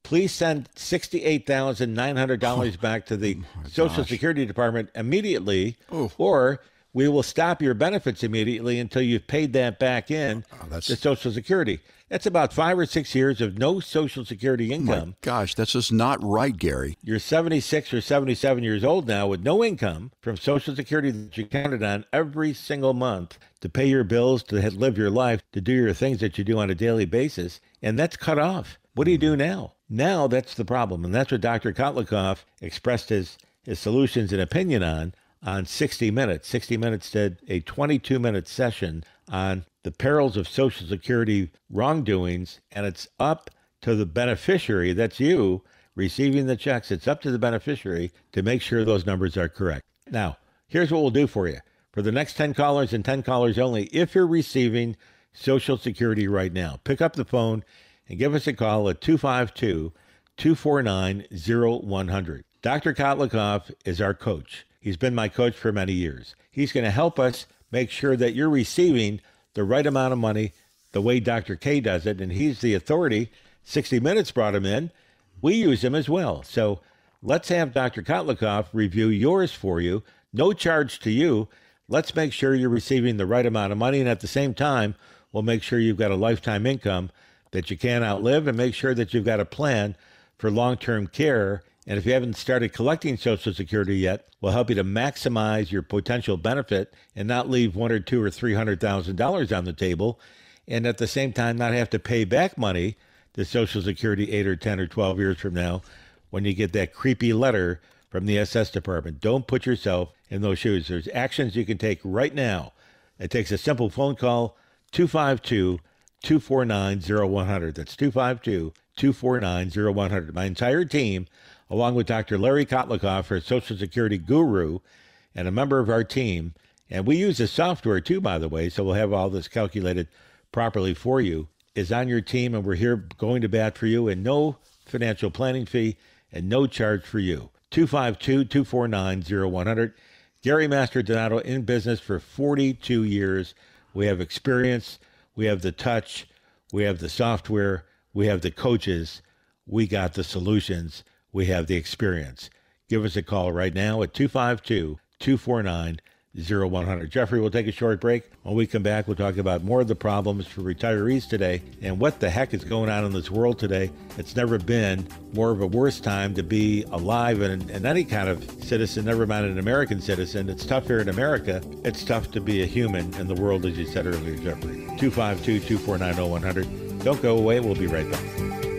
please send sixty-eight thousand nine hundred dollars oh, back to the oh Social gosh. Security Department immediately, oh. or we will stop your benefits immediately until you've paid that back in oh, that's... to Social Security. That's about five or six years of no Social Security income. Oh my gosh, that's just not right, Gary. You're seventy-six or seventy-seven years old now with no income from Social Security that you counted on every single month to pay your bills, to live your life, to do your things that you do on a daily basis, and that's cut off. What do you do now? Now that's the problem, and that's what Doctor Kotlikoff expressed his, his solutions and opinion on on sixty minutes. sixty minutes did a twenty-two minute session on the perils of Social Security wrongdoings, and it's up to the beneficiary, that's you, receiving the checks. It's up to the beneficiary to make sure those numbers are correct. Now, here's what we'll do for you. For the next ten callers and ten callers only, if you're receiving Social Security right now, pick up the phone and give us a call at two five two, two four nine, zero one zero zero. Doctor Kotlikoff is our coach. He's been my coach for many years. He's going to help us make sure that you're receiving the right amount of money the way Doctor K does it, and he's the authority. sixty minutes brought him in. We use him as well. So let's have Doctor Kotlikoff review yours for you. No charge to you. Let's make sure you're receiving the right amount of money, and at the same time, we'll make sure you've got a lifetime income that you can't outlive, and make sure that you've got a plan for long-term care. And if you haven't started collecting Social Security yet, we'll help you to maximize your potential benefit and not leave one or two or three hundred thousand dollars on the table, and at the same time not have to pay back money to Social Security eight or ten or twelve years from now when you get that creepy letter from the S S Department. Don't put yourself in those shoes. There's actions you can take right now. It takes a simple phone call, two five two, two four nine, zero one zero zero. That's two five two, two four nine, zero one zero zero. My entire team, along with Doctor Larry Kotlikoff, our Social Security guru, and a member of our team. And we use the software too, by the way, so we'll have all this calculated properly for you, is on your team, and we're here going to bat for you, and no financial planning fee and no charge for you. two five two, two four nine, zero one zero zero. Gary Master Donato, in business for forty-two years. We have experience, we have the touch, we have the software, we have the coaches, we got the solutions. We have the experience. Give us a call right now at two five two, two four nine, zero one zero zero. Jeffrey, we'll take a short break. When we come back, we'll talk about more of the problems for retirees today and what the heck is going on in this world today. It's never been more of a worse time to be alive and, and any kind of citizen, never mind an American citizen. It's tough here in America. It's tough to be a human in the world, as you said earlier, Jeffrey. two five two, two four nine, zero one zero zero. Don't go away. We'll be right back.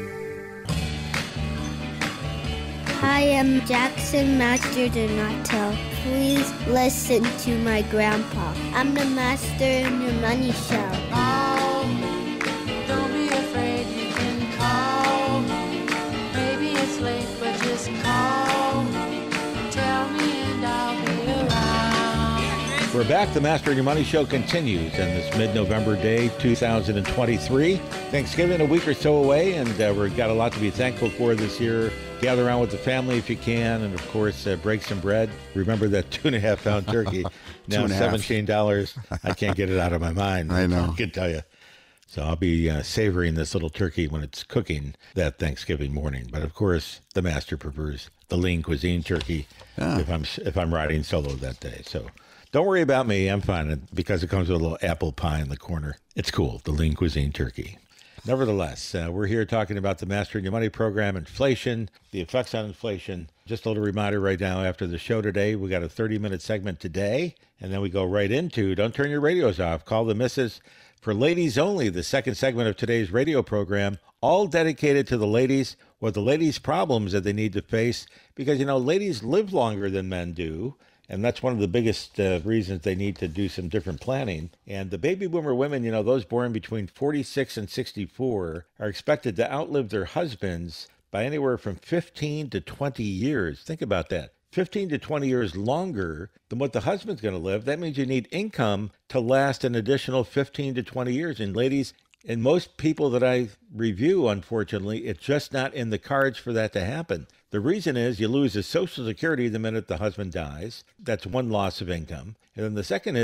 Hi, I'm Jackson Master Donato. Please listen to my grandpa. I'm the master in your money show. Call, don't be afraid, you can call. Maybe it's late, but just call. Tell me and I'll be around. We're back. The Master in Your Money show continues on this mid-November day, two thousand twenty-three. Thanksgiving a week or so away, and uh, we've got a lot to be thankful for this year. Gather around with the family if you can, and of course, uh, break some bread. Remember that two and a half pound turkey, now seventeen dollars. I can't get it out of my mind. I know. I can tell you. So I'll be uh, savoring this little turkey when it's cooking that Thanksgiving morning. But of course, the master prefers the lean cuisine turkey ah. if I'm if I'm riding solo that day. So don't worry about me. I'm fine because it comes with a little apple pie in the corner. It's cool. The lean cuisine turkey. Nevertheless, uh, we're here talking about the Master in Your Money program, inflation, the effects on inflation. Just a little reminder right now after the show today, we got a thirty minute segment today, and then we go right into, don't turn your radios off, call the missus for ladies only, the second segment of today's radio program, all dedicated to the ladies, what the ladies' problems that they need to face, because, you know, ladies live longer than men do. And that's one of the biggest uh, reasons they need to do some different planning. And the baby boomer women, you know, those born between forty-six and sixty-four, are expected to outlive their husbands by anywhere from fifteen to twenty years. Think about that. fifteen to twenty years longer than what the husband's going to live. That means you need income to last an additional fifteen to twenty years. And ladies, and most people that I review, unfortunately, it's just not in the cards for that to happen. The reason is you lose the Social Security the minute the husband dies. That's one loss of income. And then the second is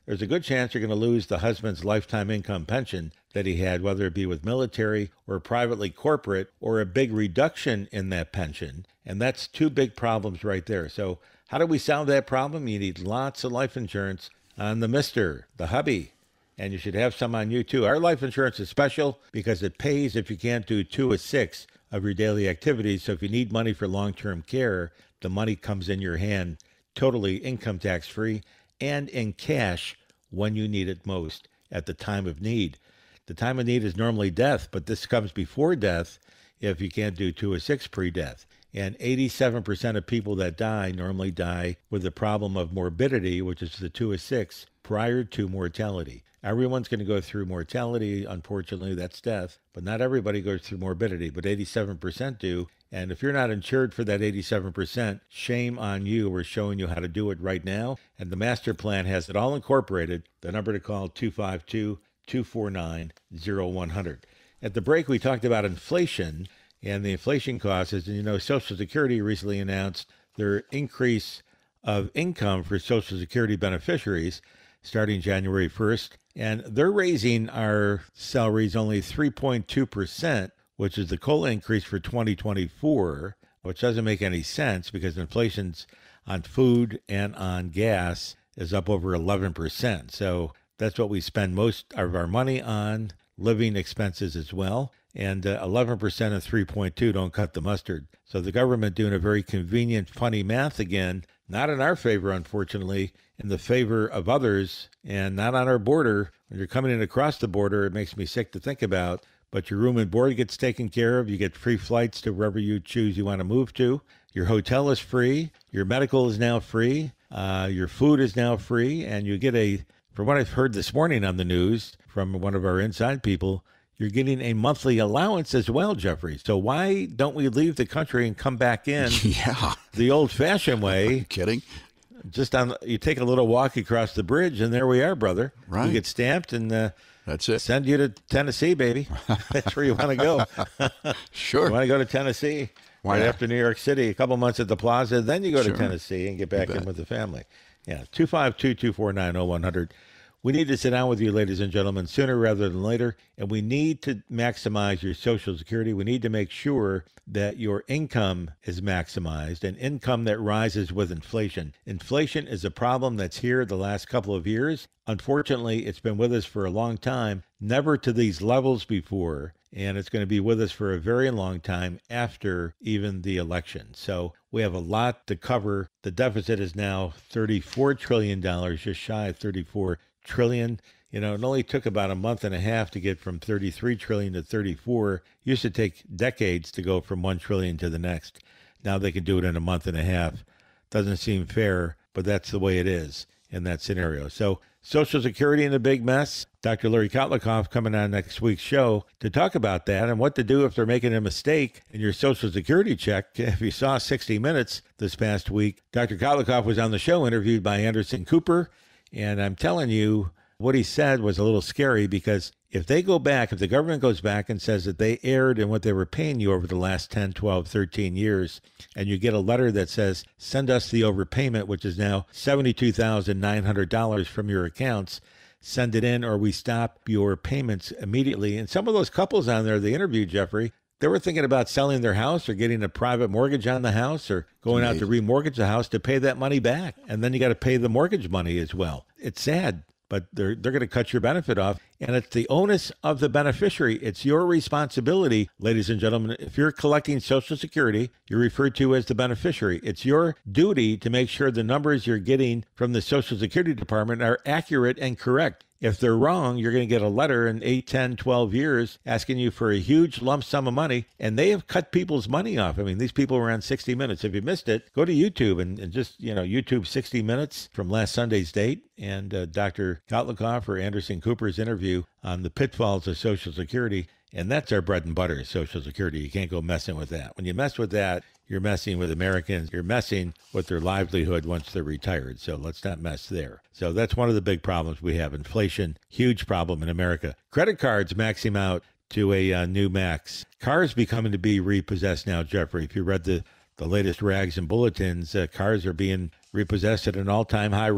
there's a good chance you're going to lose the husband's lifetime income pension that he had, whether it be with military or privately corporate, or a big reduction in that pension. And that's two big problems right there. So how do we solve that problem? You need lots of life insurance on the mister, the hubby, and you should have some on you too. Our life insurance is special because it pays if you can't do two or six of your daily activities. So if you need money for long-term care, the money comes in your hand totally income tax free and in cash when you need it most at the time of need. The time of need is normally death, but this comes before death if you can't do two or six pre-death. And eighty-seven percent of people that die normally die with the problem of morbidity, which is the two or six, prior to mortality. Everyone's going to go through mortality. Unfortunately, that's death. But not everybody goes through morbidity, but eighty-seven percent do. And if you're not insured for that eighty-seven percent, shame on you. We're showing you how to do it right now. And the master plan has it all incorporated. The number to call, two five two, two four nine, zero one zero zero. At the break, we talked about inflation and the inflation causes. And, you know, Social Security recently announced their increase of income for Social Security beneficiaries starting January first. And they're raising our salaries only three point two percent, which is the COLA increase for twenty twenty-four, which doesn't make any sense because inflation's on food and on gas is up over eleven percent. So that's what we spend most of our money on, living expenses as well. And uh, eleven percent of three point two don't cut the mustard. So the government doing a very convenient, funny math again, not in our favor, unfortunately, in the favor of others, and not on our border. When you're coming in across the border, it makes me sick to think about. But your room and board gets taken care of. You get free flights to wherever you choose you want to move to. Your hotel is free. Your medical is now free. Uh, your food is now free. And you get a, from what I've heard this morning on the news from one of our inside people, you're getting a monthly allowance as well, Jeffrey. So why don't we leave the country and come back in yeah. the old-fashioned way? Are you kidding? Just on, you take a little walk across the bridge, and there we are, brother. Right. You get stamped, and uh, that's it. Send you to Tennessee, baby. That's where you want to go. Sure. You want to go to Tennessee Why right not? after New York City, a couple months at the Plaza, then you go Sure. to Tennessee and get back You in bet. with the family. Yeah, two five two, two four nine, zero one zero zero. We need to sit down with you, ladies and gentlemen, sooner rather than later, and we need to maximize your Social Security. We need to make sure that your income is maximized, and income that rises with inflation. Inflation is a problem that's here the last couple of years. Unfortunately, it's been with us for a long time, never to these levels before, and it's going to be with us for a very long time after even the election. So we have a lot to cover. The deficit is now thirty-four trillion dollars, just shy of thirty-four trillion dollars. You know, it only took about a month and a half to get from thirty-three trillion dollars to thirty-four. It used to take decades to go from one trillion dollars to the next. Now they can do it in a month and a half. Doesn't seem fair, but that's the way it is in that scenario. So Social Security in a big mess. Doctor Larry Kotlikoff coming on next week's show to talk about that and what to do if they're making a mistake in your Social Security check. If you saw sixty minutes this past week, Doctor Kotlikoff was on the show interviewed by Anderson Cooper. And I'm telling you, what he said was a little scary because if they go back, if the government goes back and says that they erred in what they were paying you over the last ten, twelve, thirteen years, and you get a letter that says, send us the overpayment, which is now seventy-two thousand nine hundred dollars from your accounts, send it in or we stop your payments immediately. And some of those couples on there, they interviewed, Jeffrey, they were thinking about selling their house or getting a private mortgage on the house or going out to remortgage the house to pay that money back. And then you got to pay the mortgage money as well. It's sad, but they're they're going to cut your benefit off. And it's the onus of the beneficiary. It's your responsibility, ladies and gentlemen. If you're collecting Social Security, you're referred to as the beneficiary. It's your duty to make sure the numbers you're getting from the Social Security Department are accurate and correct. If they're wrong, you're going to get a letter in eight, ten, twelve years asking you for a huge lump sum of money, and they have cut people's money off. I mean, these people were on sixty minutes. If you missed it, go to YouTube and, and just, you know, YouTube sixty minutes from last Sunday's date, and uh, Doctor Kotlikoff or Anderson Cooper's interview on the pitfalls of Social Security, and that's our bread and butter, Social Security. You can't go messing with that. When you mess with that, you're messing with Americans. You're messing with their livelihood once they're retired. So let's not mess there. So that's one of the big problems we have. Inflation, huge problem in America. Credit cards maxing out to a uh, new max. Cars becoming to be repossessed now, Jeffrey. If you read the, the latest rags and bulletins, uh, cars are being repossessed at an all-time high rate.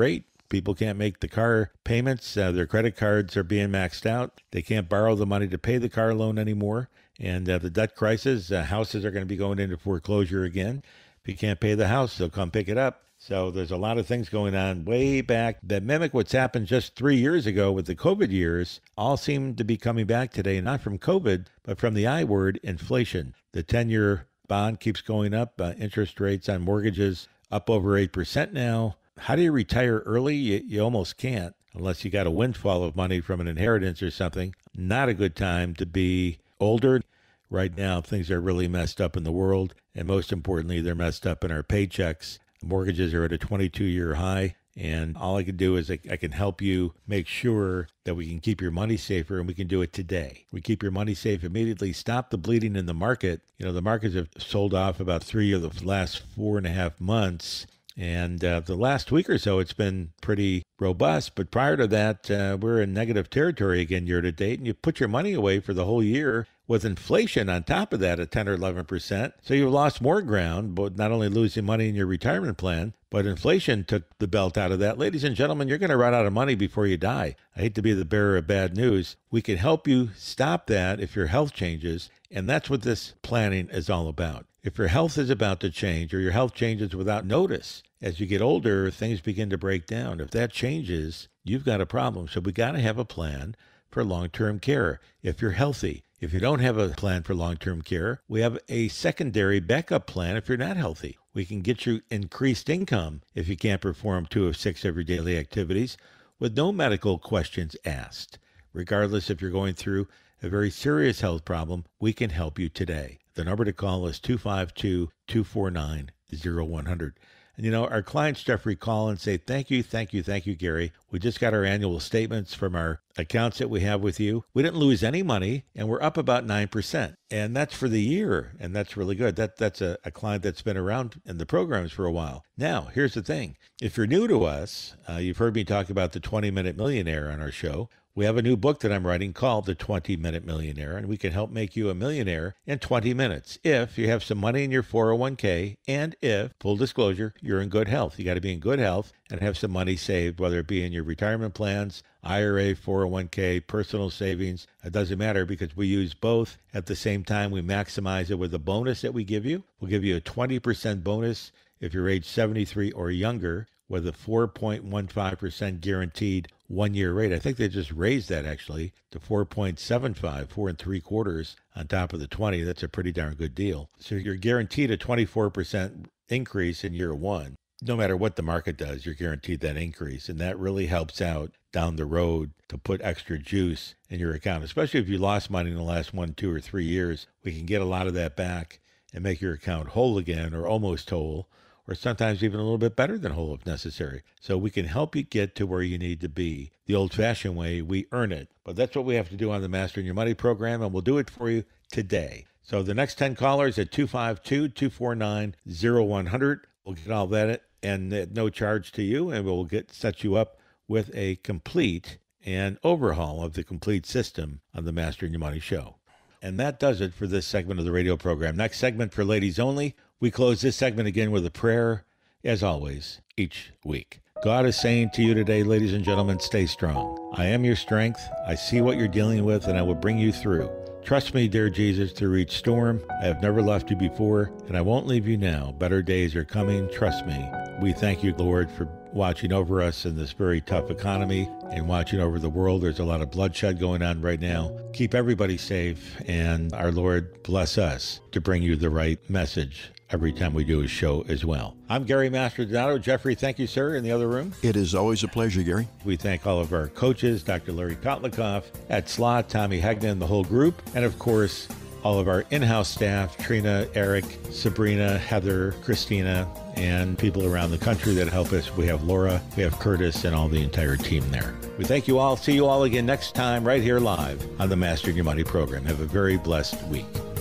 People can't make the car payments. Uh, their credit cards are being maxed out. They can't borrow the money to pay the car loan anymore. And uh, the debt crisis, uh, houses are going to be going into foreclosure again. If you can't pay the house, they'll come pick it up. So there's a lot of things going on way back that mimic what's happened just three years ago with the COVID years. All seem to be coming back today, not from COVID, but from the I word, inflation. The ten-year bond keeps going up. Uh, interest rates on mortgages up over eight percent now. How do you retire early? You, you almost can't unless you got a windfall of money from an inheritance or something. Not a good time to be older. Right now, things are really messed up in the world. And most importantly, they're messed up in our paychecks. Mortgages are at a twenty-two-year high, and all I can do is I, I can help you make sure that we can keep your money safer, and we can do it today. We keep your money safe immediately, stop the bleeding in the market. You know, the markets have sold off about three of the last four and a half months, and uh, the last week or so, it's been pretty robust. But prior to that, uh, we're in negative territory again year to date, and you put your money away for the whole year with inflation on top of that at ten or eleven percent. So you've lost more ground, but not only losing money in your retirement plan, but inflation took the belt out of that. Ladies and gentlemen, you're going to run out of money before you die. I hate to be the bearer of bad news. We can help you stop that if your health changes, and that's what this planning is all about. If your health is about to change, or your health changes without notice, as you get older, things begin to break down. If that changes, you've got a problem. So we got to have a plan for long-term care if you're healthy. If you don't have a plan for long-term care, we have a secondary backup plan if you're not healthy. We can get you increased income if you can't perform two of six every daily activities with no medical questions asked. Regardless if you're going through a very serious health problem, we can help you today. The number to call is two five two, two four nine, zero one zero zero. And, you know, our clients, Jeffrey, call and say, thank you, thank you, thank you, Gary. We just got our annual statements from our accounts that we have with you. We didn't lose any money, and we're up about nine percent. And that's for the year, and that's really good. That That's a, a client that's been around in the programs for a while. Now, here's the thing. If you're new to us, uh, you've heard me talk about the twenty-minute millionaire on our show. We have a new book that I'm writing called The twenty-minute Millionaire, and we can help make you a millionaire in twenty minutes if you have some money in your four oh one k and if, full disclosure, you're in good health. You got to be in good health and have some money saved, whether it be in your retirement plans, I R A, four oh one k, personal savings. It doesn't matter because we use both. At the same time, we maximize it with a bonus that we give you. We'll give you a twenty percent bonus if you're age seventy-three or younger, with a four point one five percent guaranteed one-year rate. I think they just raised that actually to four point seven five, four and three quarters on top of the twenty. That's a pretty darn good deal. So you're guaranteed a twenty-four percent increase in year one. No matter what the market does, you're guaranteed that increase. And that really helps out down the road to put extra juice in your account, especially if you lost money in the last one, two, or three years. We can get a lot of that back and make your account whole again, or almost whole, or sometimes even a little bit better than whole if necessary. So we can help you get to where you need to be. The old-fashioned way, we earn it. But that's what we have to do on the Mastering Your Money program, and we'll do it for you today. So the next ten callers at two five two, two four nine, zero one zero zero, we'll get all that and at no charge to you, and we'll get set you up with a complete and overhaul of the complete system on the Mastering Your Money show. And that does it for this segment of the radio program. Next segment for ladies only. We close this segment again with a prayer, as always, each week. God is saying to you today, ladies and gentlemen, stay strong. I am your strength. I see what you're dealing with, and I will bring you through. Trust me, dear Jesus, through each storm. I have never left you before, and I won't leave you now. Better days are coming. Trust me. We thank you, Lord, for watching over us in this very tough economy and watching over the world. There's a lot of bloodshed going on right now. Keep everybody safe, and our Lord bless us to bring you the right message every time we do a show as well. I'm Gary Mastrodonato. Jeffrey, thank you, sir, in the other room. It is always a pleasure, Gary. We thank all of our coaches, Doctor Larry Kotlikoff, Ed Slott, Tommy Hegnan, the whole group, and of course, all of our in-house staff, Trina, Eric, Sabrina, Heather, Christina, and people around the country that help us. We have Laura, we have Curtis, and all the entire team there. We thank you all. See you all again next time right here live on the Mastering Your Money program. Have a very blessed week.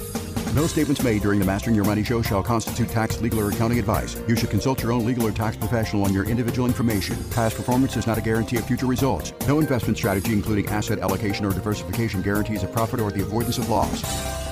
No statements made during the Mastering Your Money show shall constitute tax, legal, or accounting advice. You should consult your own legal or tax professional on your individual information. Past performance is not a guarantee of future results. No investment strategy, including asset allocation or diversification, guarantees a profit or the avoidance of loss.